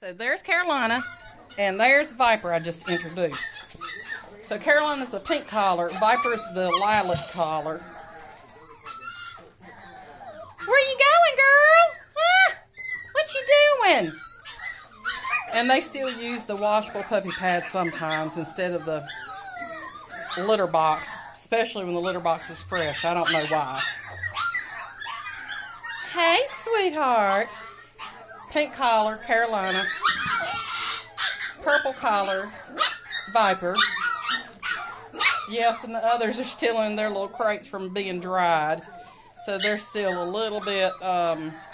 So there's Carolina, and there's Viper I just introduced. So Carolina's the pink collar, Viper's the lilac collar. Where you going, girl? Huh? What you doing? And they still use the washable puppy pads sometimes instead of the litter box, especially when the litter box is fresh. I don't know why. Hey, sweetheart. Pink collar, Carolina. Purple collar, Viper. Yes, and the others are still in their little crates from being dried. So they're still a little bit